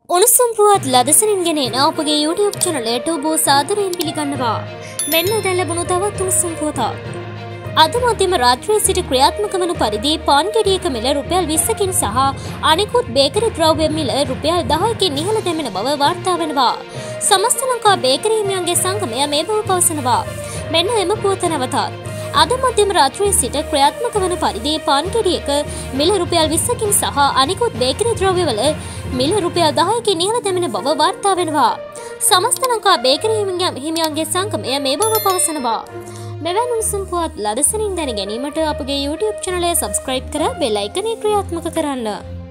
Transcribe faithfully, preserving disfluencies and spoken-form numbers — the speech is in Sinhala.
උණුසුම් පුවත් ලදසනින් ගෙනෙන අපගේ YouTube චැනලයට ඔබ සාදරයෙන් පිළිගන්නවා. මෙන්න දැන් ලැබුණු තවත් උණුසුම් පුවතක්. අද මධ්‍යම රාත්‍රියේ සිට ක්‍රියාත්මක වන පරිදි පාන් ගෙඩියක මිල රුපියල් විස්සකින් සහ අනෙකුත් බේකරි ද්‍රව්‍ය මිල රුපියල් දහයකින් ඉහළ දැමෙන බව වාර්තා වෙනවා. සමස්ත ලංකා බේකරි හිමියන්ගේ සංගමය මේ බව පවසනවා. මෙන්න එම පුවත නැවතත්. අද මධ්‍යම රාත්‍රියේ සිට ක්‍රියාත්මක වන පරිදි පාන් ගෙඩියක මිල රුපියල් විස්සකින් සහ අනෙකුත් බේකරි ද්‍රව්‍යවල මිල රුපියල් දහයකින් ඉහළ දැමෙන බව වාර්තා වෙනවා. සමස්ත ලංකා බේකරි හිමියන්ගේ සංගමය මේ බව පවසනවා. මෙවැනි උණුසුම් පුවත් ලදසනින් දැන ගැනීමට අපගේ YouTube චැනලය සබ්ස්ක්‍රයිබ් කර බෙල් අයිකනය ක්‍රියාත්මක කරන්න.